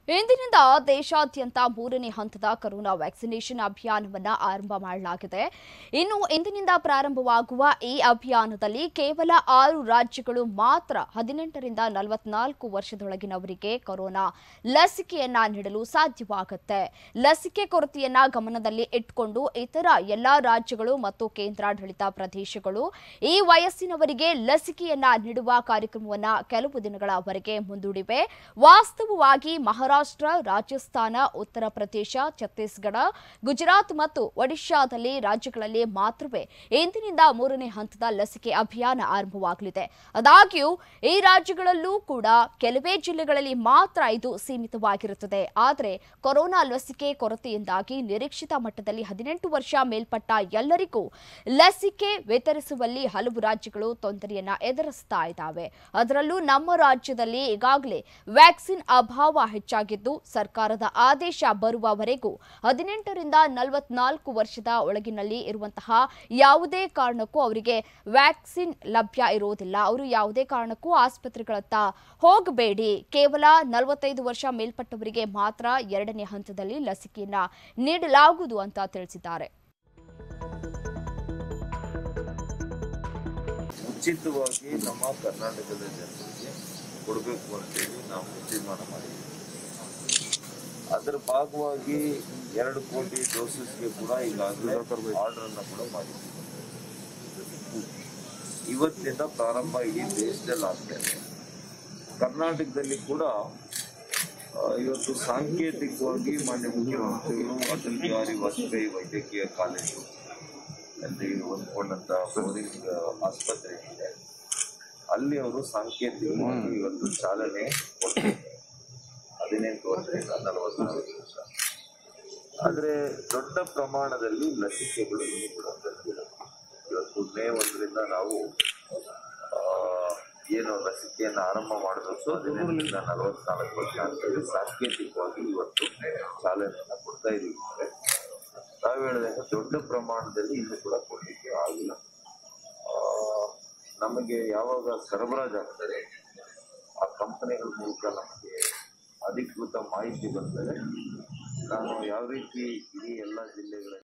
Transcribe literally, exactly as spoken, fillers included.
ಇಂದಿನಿಂದ ದೇಶಾದ್ಯಂತ ಮೂರನೇ ಹಂತದ ಕೊರೋನಾ ವ್ಯಾಕ್ಸಿನೇಷನ್ ಅಭಿಯಾನವನ್ನು ಆರಂಭ ಮಾಡಲಾಗಿದೆ. ಇನ್ನು ಇಂದಿನಿಂದ ಪ್ರಾರಂಭವಾಗುವ ಈ ಅಭಿಯಾನದಲ್ಲಿ ಕೇವಲ ಆರು ರಾಜ್ಯಗಳು ಮಾತ್ರ ಹದಿನೆಂಟರಿಂದ ನಲವತ್ನಾಲ್ಕು ವರ್ಷದೊಳಗಿನವರಿಗೆ ಕೊರೋನಾ ಲಸಿಕೆಯನ್ನ ನೀಡಲು ಸಾಧ್ಯವಾಗುತ್ತೆ. ಲಸಿಕೆ ಕೊರತೆಯನ್ನ ಗಮನದಲ್ಲಿ ಇಟ್ಟುಕೊಂಡು ಇತರ ಎಲ್ಲಾ ರಾಜ್ಯಗಳು ಮತ್ತು ಕೇಂದ್ರಾಡಳಿತ ಪ್ರದೇಶಗಳು ಈ ವಯಸ್ಸಿನವರಿಗೆ ಲಸಿಕೆಯನ್ನ ನೀಡುವ ಕಾರ್ಯಕ್ರಮವನ್ನು ಕೆಲವು ದಿನಗಳವರೆಗೆ ಮುಂದೂಡಿವೆ. ವಾಸ್ತವವಾಗಿ ಮಹಾರಾಷ್ಟ್ರ, ರಾಜಸ್ಥಾನ, ಉತ್ತರ ಪ್ರದೇಶ, ಛತ್ತೀಸ್ಗಢ, ಗುಜರಾತ್ ಮತ್ತು ಒಡಿಶಾದಲ್ಲಿ ರಾಜ್ಯಗಳಲ್ಲಿ ಮಾತ್ರವೇ ಇಂದಿನಿಂದ ಮೂರನೇ ಹಂತದ ಲಸಿಕೆ ಅಭಿಯಾನ ಆರಂಭವಾಗಲಿದೆ. ಆದಾಗ್ಯೂ ಈ ರಾಜ್ಯಗಳಲ್ಲೂ ಕೂಡ ಕೆಲವೇ ಜಿಲ್ಲೆಗಳಲ್ಲಿ ಮಾತ್ರ ಇದು ಸೀಮಿತವಾಗಿರುತ್ತದೆ. ಆದರೆ ಕೊರೋನಾ ಲಸಿಕೆ ಕೊರತೆಯಿಂದಾಗಿ ನಿರೀಕ್ಷಿತ ಮಟ್ಟದಲ್ಲಿ ಹದಿನೆಂಟು ವರ್ಷ ಮೇಲ್ಪಟ್ಟ ಎಲ್ಲರಿಗೂ ಲಸಿಕೆ ವಿತರಿಸುವಲ್ಲಿ ಹಲವು ರಾಜ್ಯಗಳು ತೊಂದರೆಯನ್ನ ಎದುರಿಸ್ತಾ ಇದ್ದಾವೆ. ಅದರಲ್ಲೂ ನಮ್ಮ ರಾಜ್ಯದಲ್ಲಿ ಈಗಾಗಲೇ ವ್ಯಾಕ್ಸಿನ್ ಅಭಾವ ಹೆಚ್ಚಾಗಿದ್ದು, ಸರ್ಕಾರದ ಆದೇಶ ಬರುವವರೆಗೂ ಹದಿನೆಂಟರಿಂದ ನಲವತ್ನಾಲ್ಕು ವರ್ಷದ ಒಳಗಿನಲ್ಲಿ ಇರುವಂತಹ ಯಾವುದೇ ಕಾರಣಕ್ಕೂ ಅವರಿಗೆ ವ್ಯಾಕ್ಸಿನ್ ಲಭ್ಯ ಇರೋದಿಲ್ಲ. ಅವರು ಯಾವುದೇ ಕಾರಣಕ್ಕೂ ಆಸ್ಪತ್ರೆಗಳತ್ತ ಹೋಗಬೇಡಿ, ಕೇವಲ ನಲವತ್ತೈದು ವರ್ಷ ಮೇಲ್ಪಟ್ಟವರಿಗೆ ಮಾತ್ರ ಎರಡನೇ ಹಂತದಲ್ಲಿ ಲಸಿಕೆಯನ್ನ ನೀಡಲಾಗುವುದು ಅಂತ ತಿಳಿಸಿದ್ದಾರೆ. ಉಚಿತವಾಗಿ ನಮ್ಮ ಕರ್ನಾಟಕದ ಜನರಿಗೆ ಕೊಡಬೇಕು ಅಂತೇಳಿ ನಾವು ತೀರ್ಮಾನ ಮಾಡಿದ್ದೀವಿ. ಅದರ ಭಾಗವಾಗಿ ಎರಡು ಕೋಟಿ ಡೋಸಸ್ಗೆ ಕೂಡ ಈಗಾಗಲೇ ಆರ್ಡರ್ ಅನ್ನು ಕೂಡ ಮಾಡಿದ್ದೀವಿ. ಇವತ್ತಿಂದ ಪ್ರಾರಂಭ ಇಡೀ ದೇಶದಲ್ಲಿ ಆಗ್ತಾ ಇದೆ. ಕರ್ನಾಟಕದಲ್ಲಿ ಕೂಡ ಇವತ್ತು ಸಾಂಕೇತಿಕವಾಗಿ ಮಾನ್ಯ ಮುಖ್ಯಮಂತ್ರಿಗಳು ಅಟಲ್ ಬಿಹಾರಿ ವಾಜಪೇಯಿ ವೈದ್ಯಕೀಯ ಕಾಲೇಜು ಅಲ್ಲಿ ಹೊಂದ್ಕೊಂಡಂತ ಬೋರಿಂಗ್ ಆಸ್ಪತ್ರೆ ಇದೆ, ಅಲ್ಲಿ ಅವರು ಸಾಂಕೇತಿಕವಾಗಿ ಇವತ್ತು ಚಾಲನೆ ಕೊಡ್ತಾರೆ. ಹದಿನೆಂಟು ವರ್ಷದಿಂದ ನಲವತ್ನಾಲ್ಕು ವರ್ಷ. ಆದ್ರೆ ದೊಡ್ಡ ಪ್ರಮಾಣದಲ್ಲಿ ಲಸಿಕೆಗಳು ಇನ್ನೂ ಕೂಡ ಬಂದಿಲ್ಲ. ಇವತ್ತು ಮೇ ಒಂದರಿಂದ ನಾವು ಏನು ಲಸಿಕೆಯನ್ನು ಆರಂಭ ಮಾಡಬೇಕು ಹದಿನೆಂಟರಿಂದ ನಲವತ್ನಾಲ್ಕು ವರ್ಷ ಅಂತೇಳಿ ಸಾಂಕೇತಿಕವಾಗಿ ಇವತ್ತು ಚಾಲನೆಯನ್ನ ಕೊಡ್ತಾ ಇದೀವಿ. ನಾವು ಹೇಳಿದಾಗ ದೊಡ್ಡ ಪ್ರಮಾಣದಲ್ಲಿ ಇನ್ನೂ ಕೂಡ ಕೊಡಲಿಕ್ಕೆ ಆಗಿಲ್ಲ. ನಮಗೆ ಯಾವಾಗ ಸರಬರಾಜು ಆಗ್ತದೆ ಆ ಕಂಪನಿಗಳ ಮೂಲಕ ನಮಗೆ ಅಧಿಕೃತ ಮಾಹಿತಿ ಬರ್ತದೆ. ನಾನು ಯಾವ ರೀತಿ ಇಡೀ ಎಲ್ಲ ಜಿಲ್ಲೆಗಳಲ್ಲಿ